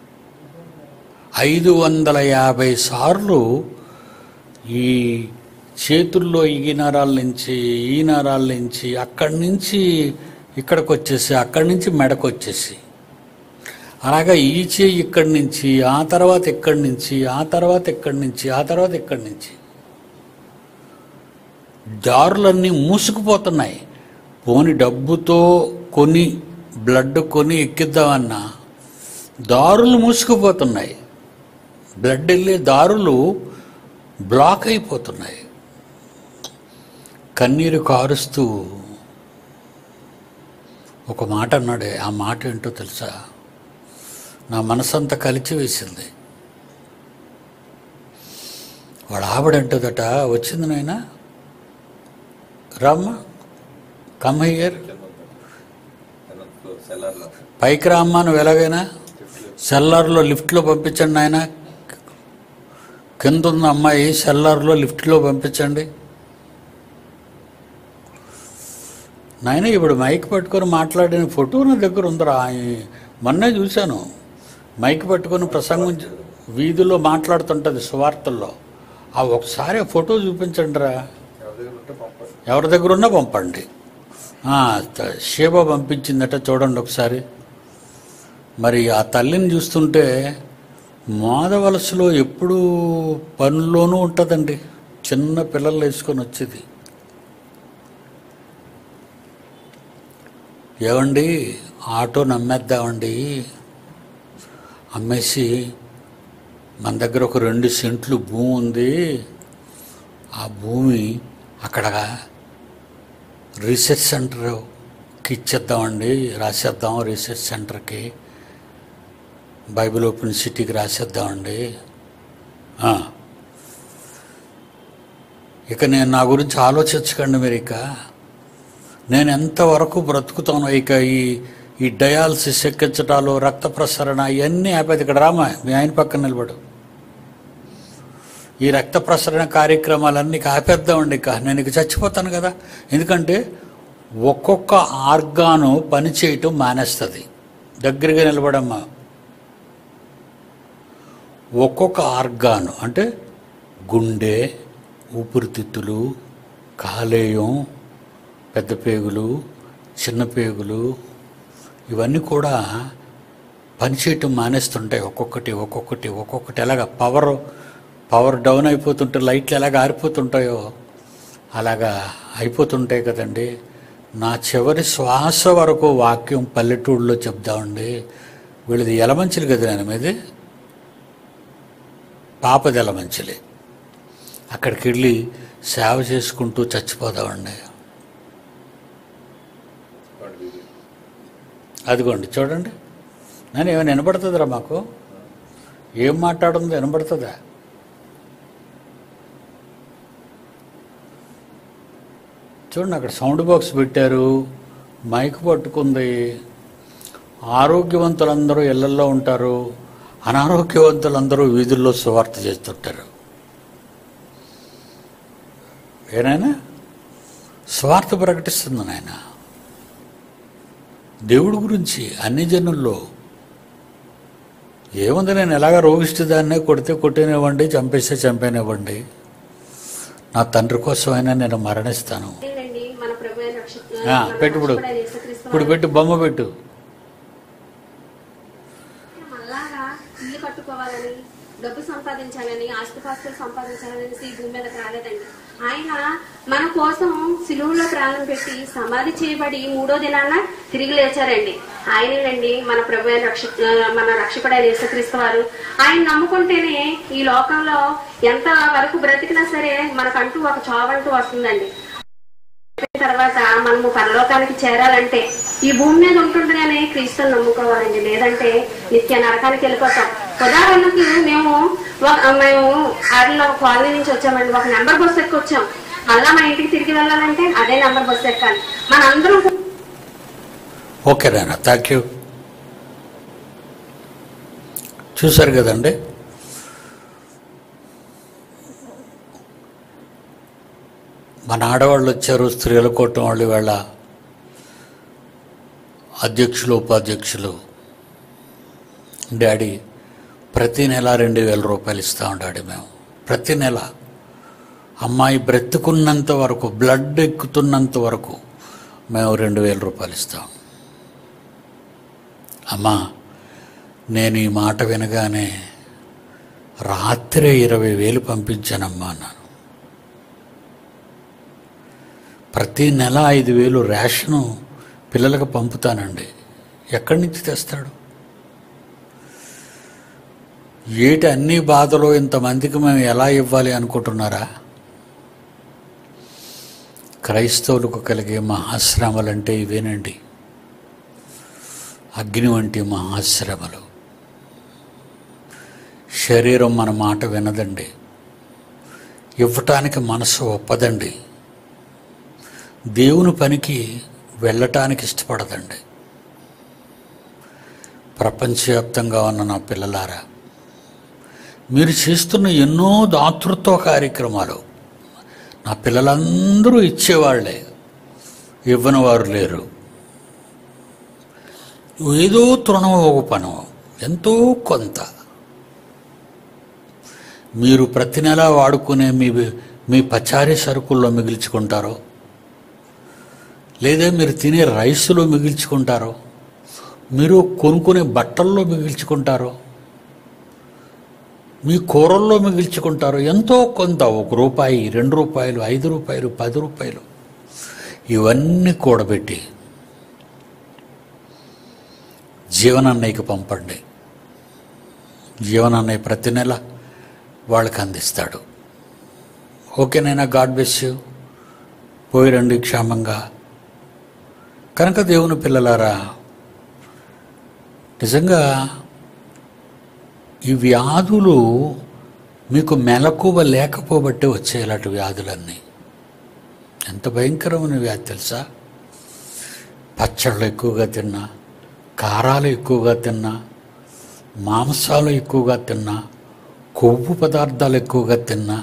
550 సార్లు ఈ చేతుల్లో ఈ నరాల నుంచి ఈ నరాల నుంచి అక్కడి నుంచి ఇక్కడికి వచ్చేసి అక్కడి నుంచి మెడకు వచ్చేసి అలాగా ఈ చేయి ఇక్కడి నుంచి ఆ తర్వాత ఇక్కడి నుంచి ఆ తర్వాత ఇక్కడి నుంచి ఆ తర్వాత ఇక్కడి నుంచి దారులన్నీ మూసుకుపోతున్నాయి. పోని డబ్బుతో కొని బ్లడ్ కొని ఎక్కిద్దామన్నా దారులు మూసుకుపోతున్నాయి, బ్లడ్ వెళ్ళే దారులు బ్లాక్ అయిపోతున్నాయి. కన్నీరు కారుస్తూ ఒక మాట అన్నాడే, ఆ మాట ఏంటో తెలుసా? నా మనసంతా కలిచి వేసింది. వాడు ఆవిడంటుందట, వచ్చింది నాయన రామ్మ, కమ్ హియర్, పైకి రామ్మా, నువ్వు ఎలాగైనా సెల్లార్లో లిఫ్ట్లో పంపించండి నాయన, కింద ఉన్న అమ్మాయి సెల్లార్లో లిఫ్ట్లో పంపించండి నాయన. ఇప్పుడు మైక్ పట్టుకొని మాట్లాడిన ఫోటో నా దగ్గర ఉందిరా, మొన్నే చూశాను. మైక్ పట్టుకొని ప్రసంగం వీధిలో మాట్లాడుతుంటుంది సువార్తల్లో. ఆ ఒకసారి ఆ ఫోటో చూపించండి రా, ఎవరి దగ్గర ఉన్నా పంపండి. షేబ పంపించిందట, చూడండి ఒకసారి. మరి ఆ తల్లిని చూస్తుంటే మోదవలసలో ఎప్పుడూ పనుల్లోనూ ఉంటుందండి, చిన్న పిల్లలు వేసుకొని వచ్చేది. ఏమండి ఆటో నమ్మేద్దామండి, అమ్మేసి మన దగ్గర ఒక 2 సెంట్లు భూమి ఉంది, ఆ భూమి అక్కడ రీసెర్చ్ సెంటర్కి ఇచ్చేద్దామండి, రాసేద్దాం రీసెర్చ్ సెంటర్కి, బైబిల్ ఓపెన్ సిటీకి రాసేద్దామండి. ఇక నేను నా గురించి ఆలోచించకండి మీరు, ఇక నేను ఎంతవరకు బ్రతుకుతాను, ఇక ఈ డయాలసిస్ ఎక్కించటాలు రక్త ప్రసరణ ఇవన్నీ ఆపేది. ఇక్కడ రామా, మీ ఆయన పక్కన నిలబడు. ఈ రక్త ప్రసరణ కార్యక్రమాలన్నీ ఆపేద్దామండి, ఇక నేను ఇక చచ్చిపోతాను కదా. ఎందుకంటే ఒక్కొక్క ఆర్గాను పనిచేయటం మానేస్తుంది. దగ్గరగా నిలబడమ్మా. ఒక్కొక్క ఆర్గాను అంటే గుండె, ఊపిరితిత్తులు, కాలేయం, పెద్ద పేగులు, చిన్న పేగులు, ఇవన్నీ కూడా పనిచేయటం మానేస్తుంటాయి. ఒక్కొక్కటి ఎలాగ పవర్ డౌన్ అయిపోతుంటే లైట్లు ఎలాగ ఆరిపోతుంటాయో అలాగా అయిపోతుంటాయి కదండి. నా చివరి శ్వాస వరకు వాక్యం పల్లెటూళ్ళలో చెప్దామండి. వీళ్ళది ఎలమంచిలి కదా, నేను మీది పాపది ఎలమంచిలి. అక్కడికి వెళ్ళి సేవ చేసుకుంటూ చచ్చిపోదామండి. అదిగోండి చూడండి, నేను ఏమైనా వినపడుతుందిరా మాకు? ఏం మాట్లాడుందో వినపడుతుందా? చూడండి, అక్కడ సౌండ్ బాక్స్ పెట్టారు, మైక్ పట్టుకుంది. ఆరోగ్యవంతులందరూ ఇళ్లల్లో ఉంటారు, అనారోగ్యవంతులందరూ వీధుల్లో సువార్త చేస్తుంటారు. ఏనాయనా స్వార్థ ప్రకటిస్తుంది నాయన దేవుడి గురించి అన్ని జనుల్లో. ఏముంది, నేను ఎలాగ రోగిష్టి దాన్నే కొడితే కొట్టినివ్వండి, చంపేస్తే చంపేనివ్వండి, నా తండ్రి కోసమైనా నేను మరణిస్తాను. పెట్టు, ఇప్పుడు పెట్టు, బొమ్మ పెట్టు. డబ్బు సంపాదించాలని, ఆస్తిపాస్తులు సంపాదించాలని ఈ భూమి మీదకి రాలేదండి. ఆయన మన కోసం సిలువలో ప్రాణం పెట్టి సమాధి చేయబడి 3వ దినాన తిరిగి లేచారండి. ఆయనేనండి మన ప్రభు మన రక్షకుడైన యేసుక్రీస్తు వారు. ఆయన నమ్ముకుంటేనే ఈ లోకంలో ఎంత వరకు బ్రతికినా సరే మనకంటూ ఒక చావంటూ వస్తుందండి. తర్వాత మనము పరలోకానికి చేరాలంటే ఈ భూమి మీద ఉంటుండగానే క్రీస్తుని నమ్ముకోవాలండి, లేదంటే నిత్య నరకానికి వెళ్ళిపోతాం. ఉదాహరణకు మేము ఆడిలో కాలనీ నుంచి వచ్చామండి, ఒక నెంబర్ బస్సు ఎక్కి వచ్చాం. మళ్ళా మా ఇంటికి తిరిగి వెళ్ళాలంటే అదే నెంబర్ బస్సు ఎక్కాలి. మనందరం ఓకేనా? Thank you. చూసారు కదండి, మన ఆడవాళ్ళు వచ్చారు, స్త్రీల కూటమి వాళ్ళు, వాళ్ళ అధ్యక్షులు ఉపాధ్యక్షులు. డాడీ ప్రతి నెల 2000 రూపాయలు ఇస్తాం డాడీ మేము, ప్రతి నెల. అమ్మాయి బ్రతుకున్నంత వరకు, బ్లడ్ ఎక్కుతున్నంత వరకు మేము 2000 రూపాయలు ఇస్తాం. అమ్మా, నేను ఈ మాట వినగానే రాత్రే 20,000 పంపించానమ్మా అన్నాను. ప్రతి నెల 5,000 రేషను పిల్లలకు పంపుతానండి. ఎక్కడి నుంచి తెస్తాడు? ఏటి అన్ని బాధలు ఇంతమందికి మేము ఎలా ఇవ్వాలి అనుకుంటున్నారా? క్రైస్తవులకు కలిగే మహాశ్రమలంటే ఇవేనండి, అగ్ని వంటి మహాశ్రమలు. శరీరం మన మాట వినదండి, ఇవ్వటానికి మనసు ఒప్పదండి, దేవుని పనికి వెళ్ళటానికి ఇష్టపడదండి. ప్రపంచవ్యాప్తంగా ఉన్న నా పిల్లలారా, మీరు చేస్తున్న ఎన్నో దాతృత్వ కార్యక్రమాలు, నా పిల్లలందరూ ఇచ్చేవాళ్లే, ఇవ్వని వారు లేరు. ఏదో తృణం ఒక పను, ఎంతో కొంత మీరు ప్రతి నెల వాడుకునే మీ పచారీ సరుకుల్లో మిగిల్చుకుంటారో, లేదా మీరు తినే రైసులో మిగిల్చుకుంటారో, మీరు కొనుక్కునే బట్టల్లో మిగిల్చుకుంటారో, మీ కూరల్లో మిగిల్చుకుంటారో, ఎంతో కొంత 1 రూపాయి, 2 రూపాయలు, 5 రూపాయలు, 10 రూపాయలు, ఇవన్నీ కూడబెట్టి జీవనన్నయ్యకి పంపండి. జీవనన్నయ్య ప్రతి నెల వాళ్ళకి అందిస్తాడు. ఓకేనైనా? God bless you. పోయి రండి క్షేమంగా. కనుక దేవుని పిల్లలారా, నిజంగా ఈ వ్యాధులు మీకు మెలకువ లేకపోబట్టే వచ్చాయి. ఇలాంటి వ్యాధులన్నీ ఎంత భయంకరమైన వ్యాధి తెలుసా? పచ్చళ్ళు ఎక్కువగా తిన్నా, కారాలు ఎక్కువగా తిన్నా, మాంసాలు ఎక్కువగా తిన్నా, కొవ్వు పదార్థాలు ఎక్కువగా తిన్నా,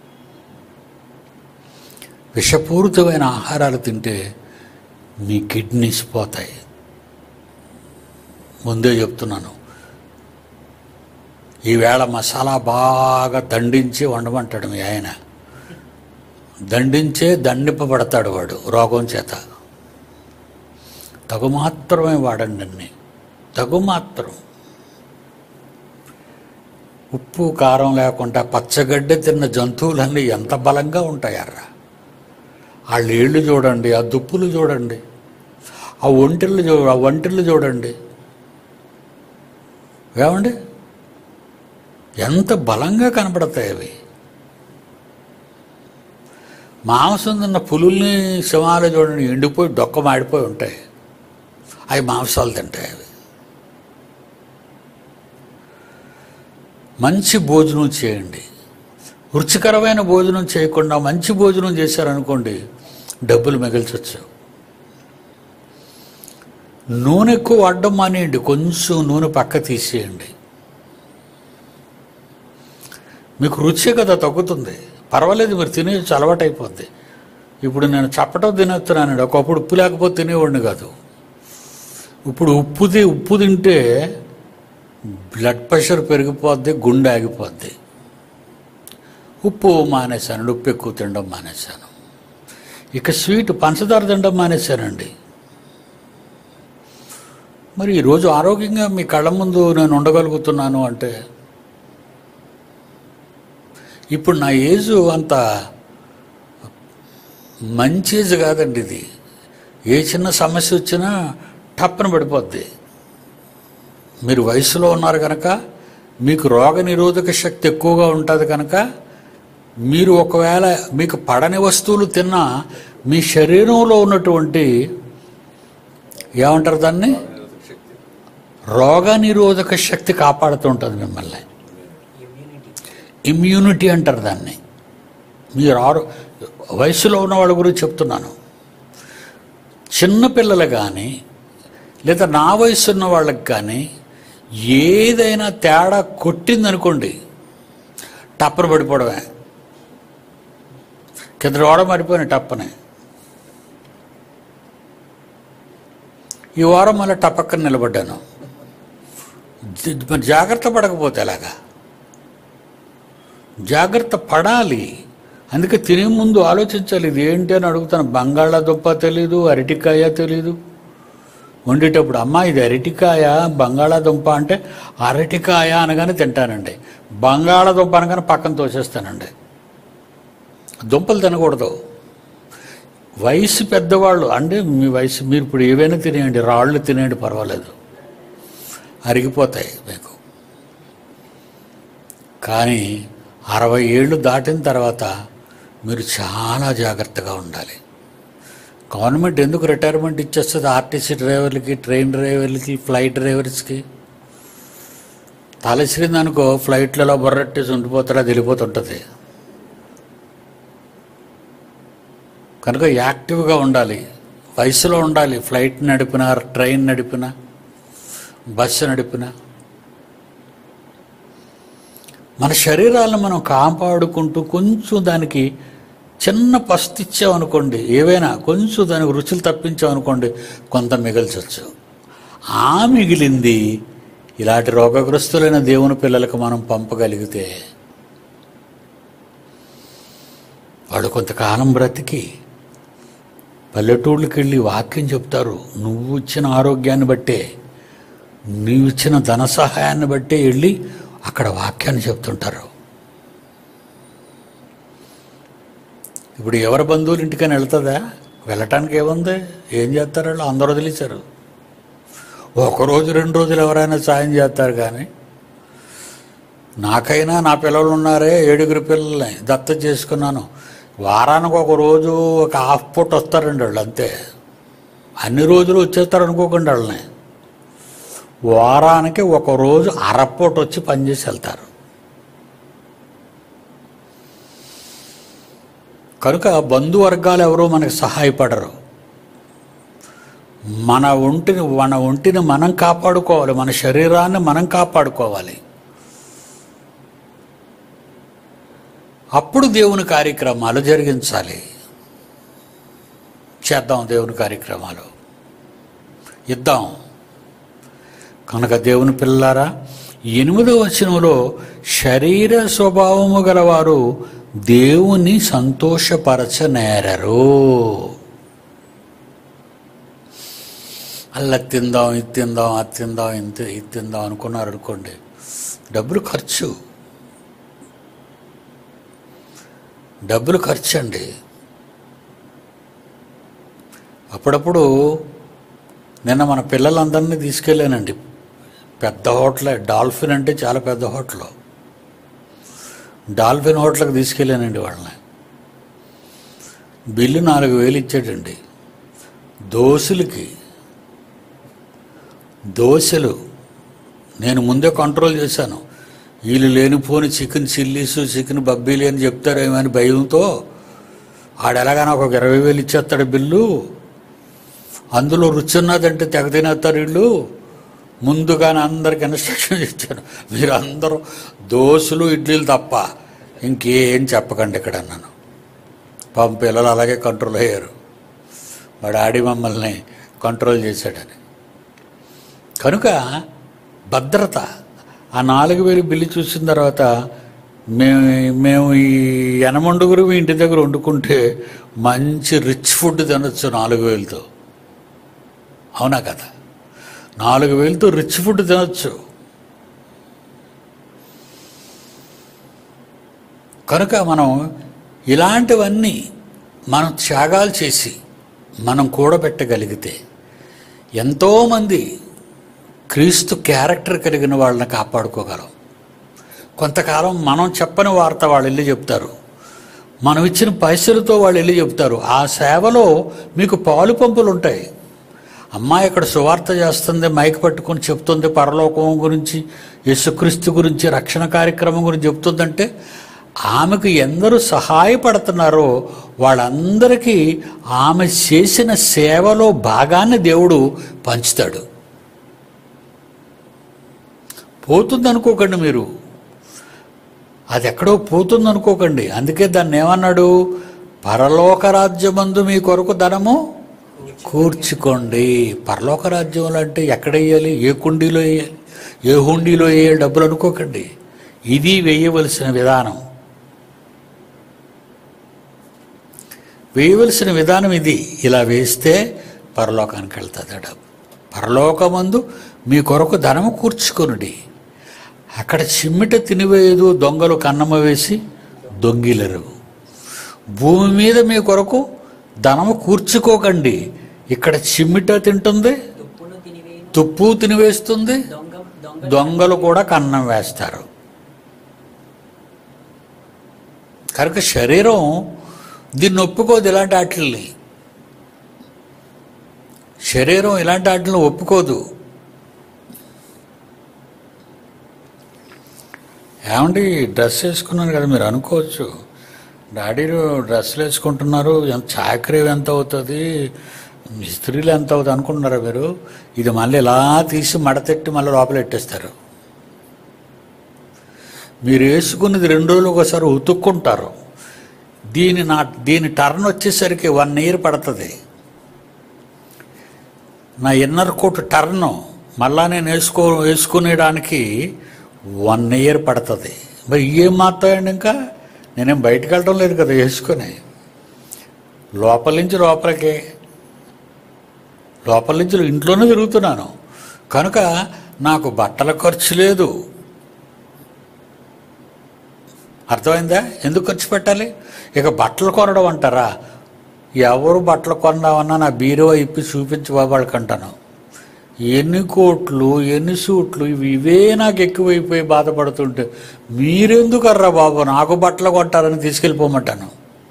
విషపూరితమైన ఆహారాలు తింటే మీ కిడ్నీస్ పోతాయి. ముందే చెప్తున్నాను. ఈవేళ మసాలా బాగా దండించి వండమంటాడు మీ ఆయన. దండించే దండింపబడతాడు వాడు రోగం చేత. తగు మాత్రమే వాడండి అన్ని, తగు మాత్రం. ఉప్పు కారం లేకుండా పచ్చగడ్డ తిన్న జంతువులన్నీ ఎంత బలంగా ఉంటాయర్రా. ఆ నీళ్లు చూడండి, ఆ దుప్పులు చూడండి, ఆ వంటిళ్ళు చూడండి, ఏమండి ఎంత బలంగా కనపడతాయి అవి. మాంసం తిన్న పులుల్ని సింహాలు చూడండి, ఎండిపోయి డొక్క మాడిపోయి ఉంటాయి. అవి మాంసాలు తింటాయి. అవి మంచి భోజనం చేయండి. రుచికరమైన భోజనం చేయకుండా మంచి భోజనం చేశారనుకోండి, డబ్బులు మిగిల్చవచ్చు. నూనె ఎక్కువ వాడడం మానేయండి, కొంచెం నూనె పక్క తీసేయండి. మీకు రుచి కదా తగ్గుతుంది, పర్వాలేదు, మీరు తినేసి అలవాటు అయిపోద్ది. ఇప్పుడు నేను చప్పటం తినేస్తున్నానండి, ఒకప్పుడు ఉప్పు లేకపోతే తినేవాడిని కాదు. ఇప్పుడు ఉప్పు తింటే బ్లడ్ ప్రెషర్ పెరిగిపోద్ది, గుండె ఆగిపోద్ది. ఉప్పు మానేశానండి, ఉప్పు ఎక్కువ తినడం మానేశాను. ఇక స్వీట్ పంచదార తినడం మానేశానండి. మరి ఈరోజు ఆరోగ్యంగా మీ కళ్ళ ముందు నేను ఉండగలుగుతున్నాను అంటే ఇప్పుడు నా ఏజు అంత మంచి ఏజ్ కాదండి ఇది. ఏ చిన్న సమస్య వచ్చినా టప్పన పడిపోద్ది. మీరు వయసులో ఉన్నారు కనుక మీకు రోగ నిరోధక శక్తి ఎక్కువగా ఉంటుంది కనుక మీరు ఒకవేళ మీకు పడని వస్తువులు తిన్నా మీ శరీరంలో ఉన్నటువంటి ఏమంటారు దాన్ని, రోగ నిరోధక శక్తి కాపాడుతుంటుంది మిమ్మల్ని. ఇమ్యూనిటీ అంటారు దాన్ని. మీరు వయసులో ఉన్న వాళ్ళ గురించి చెప్తున్నాను. చిన్నపిల్లలు కానీ లేదా నా వయసు ఉన్న వాళ్ళకి కానీ ఏదైనా తేడా కొట్టిందనుకోండి టప్పన పడిపోవడమే. కింద వాడ మరిపోయిన టప్పనే. ఈ వారం మళ్ళీ టపక్కన నిలబడ్డాను. మరి జాగ్రత్త పడకపోతే ఎలాగా? జాగ్రత్త పడాలి. అందుకే తినే ముందు ఆలోచించాలి. ఇది ఏంటి అని అడుగుతాను. బంగాళాదుంప తెలీదు, అరటికాయ తెలీదు. వండేటప్పుడు అమ్మ ఇది అరటికాయ బంగాళాదుంప అంటే అరటికాయ అనగానే తింటానండి. బంగాళాదుంప అనగానే పక్కన తోసేస్తానండి. దుంపలు తినకూడదు. వయసు పెద్దవాళ్ళు అంటే మీ వయసు మీరు ఇప్పుడు ఏవైనా తినేయండి, రాళ్ళు తినేయండి, పర్వాలేదు, అరిగిపోతాయి మీకు. కానీ 60 ఏళ్ళు దాటిన తర్వాత మీరు చాలా జాగ్రత్తగా ఉండాలి. గవర్నమెంట్ ఎందుకు రిటైర్మెంట్ ఇచ్చేస్తుంది ఆర్టీసీ డ్రైవర్లకి, ట్రైన్ డ్రైవర్లకి, ఫ్లైట్ డ్రైవర్స్కి? తలసిరింది అనుకో ఫ్లైట్లలో బొర్రెట్టేసి ఉండిపోతాడు, అది వెళ్ళిపోతుంటుంది. కనుక యాక్టివ్గా ఉండాలి, వయసులో ఉండాలి. ఫ్లైట్ నడిపినా, ట్రైన్ నడిపినా, బస్సు నడిపినా మన శరీరాలను మనం కాపాడుకుంటూ కొంచెం దానికి చిన్న పస్తు ఇచ్చామనుకోండి, ఏవైనా కొంచెం దానికి రుచులు తప్పించామనుకోండి, కొంత మిగల్చవచ్చు. ఆ మిగిలింది ఇలాంటి రోగగ్రస్తులైన దేవుని పిల్లలకు మనం పంపగలిగితే వాళ్ళు కొంతకాలం బ్రతికి పల్లెటూళ్ళకి వెళ్ళి వాక్యం చెప్తారు. నువ్వు ఇచ్చిన ఆరోగ్యాన్ని బట్టే, నీవు ఇచ్చిన ధన సహాయాన్ని బట్టే వెళ్ళి అక్కడ వాక్యాన్ని చెప్తుంటారు. ఇప్పుడు ఎవరి బంధువులు ఇంటికని వెళ్తుందా? వెళ్ళటానికి ఏముంది? ఏం చేస్తారు వాళ్ళు? అందరూ వదిలేశారు. ఒకరోజు 2 రోజులు ఎవరైనా సాయం చేస్తారు. కానీ నాకైనా నా పిల్లలు ఉన్నారే, 7 పిల్లల్ని దత్తత చేసుకున్నాను. వారానికి ఒక రోజు ఒక హాఫ్ పూట వస్తారండి వాళ్ళు, అంతే. అన్ని రోజులు వచ్చేస్తారు అనుకోకండి వాళ్ళని. వారానికి ఒక రోజు అరపూట వచ్చి పనిచేసి వెళ్తారు. కనుక బంధువర్గాలు ఎవరూ మనకు సహాయపడరు. మన ఒంటిని మనం కాపాడుకోవాలి, మన శరీరాన్ని మనం కాపాడుకోవాలి. అప్పుడు దేవుని కార్యక్రమాలు జరిగించాలి. చేద్దాం దేవుని కార్యక్రమాలు, ఇద్దాం. కనుక దేవుని పిల్లారా, 8వ వచనంలో శరీర స్వభావము గలవారు దేవుని సంతోషపరచనేరరు. అలా తిందాం, ఇది తిందాం, అది తిందాం, ఇది తిందాం అనుకున్నారు అనుకోండి, డబ్బులు ఖర్చు అండి. అప్పుడప్పుడు నిన్న మన పిల్లలందరినీ తీసుకెళ్ళానండి పెద్ద హోటల్. డాల్ఫిన్ అంటే చాలా పెద్ద హోటల్. డాల్ఫిన్ హోటల్కి తీసుకెళ్ళానండి వాళ్ళని. బిల్లు 4,000 ఇచ్చాడండి. దోశలు నేను ముందే కంట్రోల్ చేశాను. వీళ్ళు లేనిపోని చికెన్ చిల్లీసు, చికెన్ బబ్బీలు అని చెప్తారేమో అని భయంతో ఆడెలాగైనా ఒక 20,000 ఇచ్చేస్తాడు బిల్లు. అందులో రుచి ఉన్నదంటే తెగ తినేస్తారు వీళ్ళు. ముందుగానే అందరికి ఇన్స్ట్రక్షన్ ఇచ్చాను, మీరు అందరూ దోశలు, ఇడ్లీలు తప్ప ఇంకేం చెప్పకండి ఇక్కడ అన్నాను. పాపం పిల్లలు అలాగే కంట్రోల్ అయ్యారు. మా డాడీ మమ్మల్ని కంట్రోల్ చేశాడని. కనుక భద్రత. ఆ 4,000 బిల్లు చూసిన తర్వాత మేము ఈ 8 ఇంటి దగ్గర వండుకుంటే మంచి రిచ్ ఫుడ్ తినొచ్చు 4,000తో. అవునా కదా? 4,000తో రిచ్ ఫుడ్ తినొచ్చు. కనుక మనం ఇలాంటివన్నీ మనం త్యాగాలు చేసి మనం కూడబెట్టగలిగితే ఎంతోమంది క్రీస్తు క్యారెక్టర్ కలిగిన వాళ్ళని కాపాడుకోగలం. కొంతకాలం మనం చెప్పని వార్త వాళ్ళు వెళ్ళి చెప్తారు, మనం ఇచ్చిన పైసలతో వాళ్ళు వెళ్ళి చెప్తారు. ఆ సేవలో మీకు పాలు పంపులు ఉంటాయి. అమ్మాయి ఇక్కడ సువార్త చేస్తుంది, మైక్ పట్టుకొని చెప్తుంది, పరలోకం గురించి, యేసుక్రీస్తు గురించి, రక్షణ కార్యక్రమం గురించి చెప్తుందంటే ఆమెకు ఎందరూ సహాయపడుతున్నారో వాళ్ళందరికీ ఆమె చేసిన సేవలో భాగాన్ని దేవుడు పంచుతాడు. పోతుందనుకోకండి మీరు, అది ఎక్కడో పోతుందనుకోకండి. అందుకే దాన్ని ఏమన్నాడు, పరలోక రాజ్యమందు మీ కొరకు ధనము కూర్చుకోండి. పరలోక రాజ్యంలో అంటే ఎక్కడ వేయాలి, ఏ కుండీలో వేయాలి, ఏ హుండీలో వేయాలి డబ్బులు అనుకోకండి. ఇది వేయవలసిన విధానం, వేయవలసిన విధానం ఇది. ఇలా వేస్తే పరలోకానికి వెళ్తుంది ఆ డబ్బు. పరలోకమందు మీ కొరకు ధనము కూర్చుకొనుడి, అక్కడ చిమ్మిట తినివేయదు, దొంగలు కన్నమ వేసి దొంగిలరు. భూమి మీద మీ కొరకు ధనము కూర్చుకోకండి, ఇక్కడ చిమ్మిట తింటుంది, తుప్పు తినివేస్తుంది, దొంగలు కూడా కన్నం వేస్తారు. కనుక శరీరం దీన్ని ఒప్పుకోదు, ఇలాంటి వాటిల్ని. శరీరం ఇలాంటి వాటిని ఒప్పుకోదు. ఏమండి, డ్రెస్ వేసుకున్నాను కదా, మీరు అనుకోవచ్చు, డాడీలు డ్రెస్సులు వేసుకుంటున్నారు, చాకరీ ఎంత అవుతుంది, ఇస్త్రీలు ఎంత అవుతుంది అనుకుంటున్నారా మీరు? ఇది మళ్ళీ ఇలా తీసి మడతెట్టి మళ్ళీ లోపల పెట్టేస్తారు. మీరు వేసుకున్నది 2 రోజులకు ఒకసారి ఉతుక్కుంటారు. దీని టర్న్ వచ్చేసరికి 1 year పడుతుంది. నా ఇన్నర్ కోట్ టర్న్ మళ్ళా నేను వేసుకునేడానికి 1 year పడుతుంది. మరి ఏం మాత్రమండి, ఇంకా నేనేం బయటకు వెళ్ళడం లేదు కదా వేసుకొని, లోపల నుంచి లోపలికి, లోపల నుంచి ఇంట్లోనే తిరుగుతున్నాను. కనుక నాకు బట్టల ఖర్చు లేదు. అర్థమైందా? ఎందుకు ఖర్చు పెట్టాలి? ఇక బట్టలు కొనడం అంటారా, ఎవరు బట్టలు కొన్నామన్నా నా బీరువా ఇప్పి చూపించి బాబాళ్ళకి అంటాను. ఎన్ని కోట్లు, ఎన్ని సూట్లు, ఇవే నాకు ఎక్కువైపోయి బాధపడుతుంటే మీరెందుకు అర్రా బాబు నాకు బట్టలు కొంటారని తీసుకెళ్ళిపోమంటాను.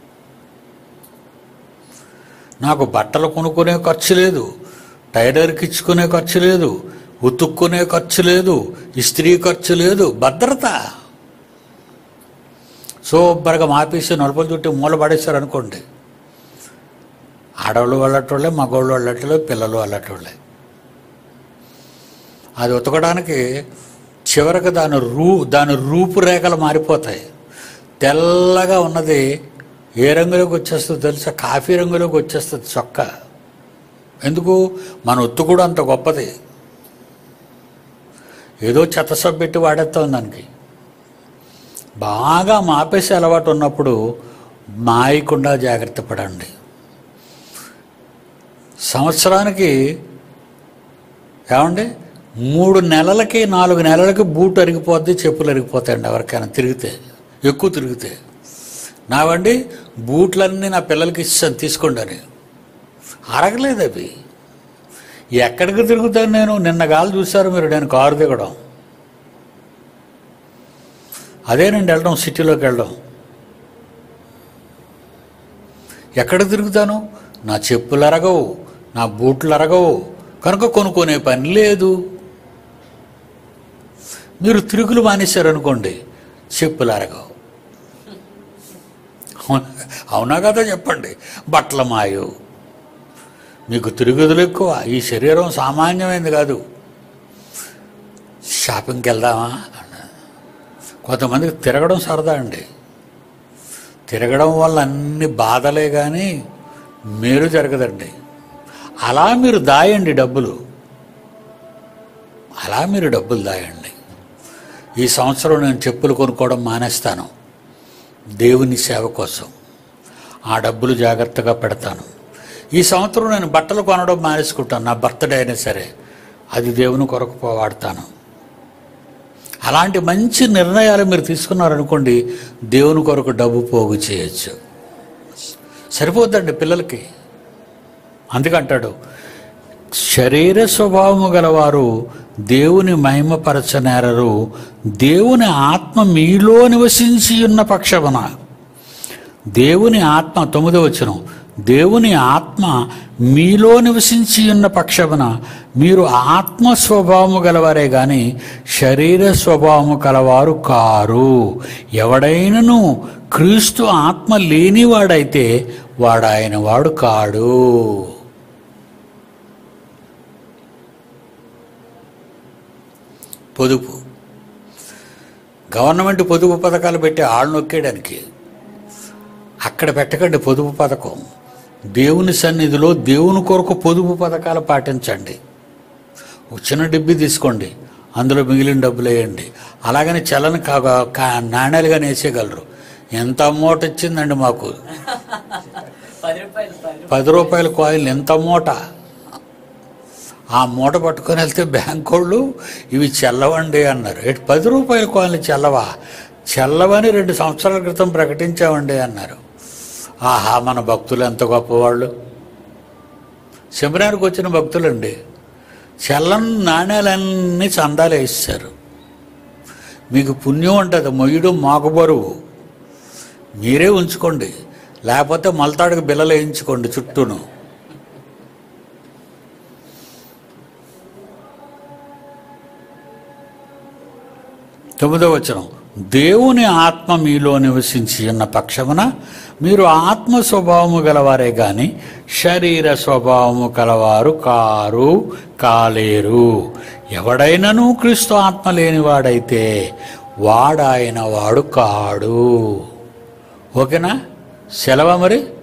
నాకు బట్టలు కొనుక్కునే ఖర్చు లేదు, టైలర్కి ఇచ్చుకునే ఖర్చు లేదు, ఉతుక్కునే ఖర్చు లేదు, ఇస్త్రీ ఖర్చు లేదు, భద్రత. శుభ్రంగా మాపేసి నలుపులు చుట్టి మూల పడేస్తారు అనుకోండి, ఆడవాళ్ళు వెళ్ళటోళ్ళే, మగవాళ్ళు వెళ్ళటోళ్ళే, పిల్లలు వెళ్ళటోళ్ళే. అది ఉతకడానికి చివరికి దాని రూపురేఖలు మారిపోతాయి. తెల్లగా ఉన్నది ఏ రంగులోకి వచ్చేస్తుందో తెలుసా? కాఫీ రంగులోకి వచ్చేస్తుంది చొక్క. ఎందుకు? మన ఒత్తు కూడా అంత గొప్పది. ఏదో చెత్త సబ్బు పెట్టి వాడేస్తాం దానికి. బాగా మాపేసే అలవాటు ఉన్నప్పుడు మాయకుండా జాగ్రత్త పడండి. సంవత్సరానికి ఏమండి 3 నెలలకి 4 నెలలకి బూట్ అరిగిపోద్ది, చెప్పులు అరిగిపోతాయండి ఎవరికైనా తిరిగితే, ఎక్కువ తిరిగితే. నావండి బూట్లన్నీ నా పిల్లలకి ఇస్తాను తీసుకోండి అని. అరగలేదు అవి. ఎక్కడికి తిరుగుతాను నేను? నిన్న గాలు చూశారు మీరు, నేను కారు దిగడం, అదేనండి వెళ్ళడం, సిటీలోకి వెళ్ళడం. ఎక్కడ తిరుగుతాను? నా చెప్పులు అరగవు, నా బూట్లు అరగవు, కనుక కొనుక్కునే పని లేదు. మీరు తిరుగులు మానేశారనుకోండి, చెప్పులు అరగవు. అవునా కదా చెప్పండి? బట్టల మాయు, మీకు తిరుగుదలు ఎక్కువ. ఈ శరీరం సామాన్యమైనది కాదు. షాపింగ్కి వెళ్దామా? కొంతమందికి తిరగడం సరదా అండి. తిరగడం వల్ల అన్ని బాధలే కానీ మేలు జరగదండి. అలా మీరు దాయండి డబ్బులు, అలా మీరు డబ్బులు దాయండి. ఈ సంవత్సరం నేను చెప్పులు కొనుక్కోవడం మానేస్తాను, దేవుని సేవ కోసం ఆ డబ్బులు జాగ్రత్తగా పెడతాను. ఈ సంవత్సరం నేను బట్టలు కొనడం మానేసుకుంటాను, నా బర్త్డే అయినా సరే అది దేవుని కొరకు వాడతాను. అలాంటి మంచి నిర్ణయాలు మీరు తీసుకున్నారనుకోండి, దేవుని కొరకు డబ్బు పోగు చేయొచ్చు. సరిపోద్దండి పిల్లలకి. అందుకంటాడు, శరీర స్వభావము గలవారు దేవుని మహిమపరచనేరరు, దేవుని ఆత్మ మీలో నివసించి ఉన్న పక్షమున. దేవుని ఆత్మ, 9వ వచనం, దేవుని ఆత్మ మీలో నివసించి ఉన్న పక్షమున మీరు ఆత్మ స్వభావము గలవారే గాని శరీర స్వభావము కలవారు కారు. ఎవడైనను క్రీస్తు ఆత్మ లేనివాడైతే వాడాయన వాడు కాడు. పొదుపు, గవర్నమెంట్ పొదుపు పథకాలు పెట్టి ఆళ్ళు నొక్కేయడానికి. అక్కడ పెట్టకండి పొదుపు పథకం. దేవుని సన్నిధిలో దేవుని కొరకు పొదుపు పథకాలు పాటించండి. ఒక చిన్న డిబ్బి తీసుకోండి, అందులో మిగిలిన డబ్బులు వేయండి. అలాగని చలని నాణ్యాలుగానే వేసేయగలరు. ఎంత మూట ఇచ్చిందండి మాకు, 10 రూపాయల కాయిన్ ఎంత మూట. ఆ మూట పట్టుకొని వెళ్తే బ్యాంకు వాళ్ళు ఇవి చెల్లవండి అన్నారు. 10 రూపాయల కాయిన్లు చెల్లవా? చెల్లవని 2 సంవత్సరాల క్రితం ప్రకటించామండి అన్నారు. ఆహా, మన భక్తులు ఎంత గొప్పవాళ్ళు. సెమినార్కి వచ్చిన భక్తులండి చెల్లని నాణ్యాలన్నీ చందాలు వేస్తారు. మీకు పుణ్యం ఉంటుంది, మొయ్యడం మాకు బరువు. మీరే ఉంచుకోండి, లేకపోతే మలతాడుకు బిల్లలు వేయించుకోండి చుట్టూను. తొమ్మిదవ వచనం, దేవుని ఆత్మ మీలో నివసించి ఉన్న పక్షమున మీరు ఆత్మ స్వభావము గలవారే గాని శరీర స్వభావము కలవారు కాలేరు. ఎవడైనను క్రీస్తు ఆత్మ లేనివాడైతే వాడాయన వాడు కాడు. ఓకేనా? సెలవా మరి.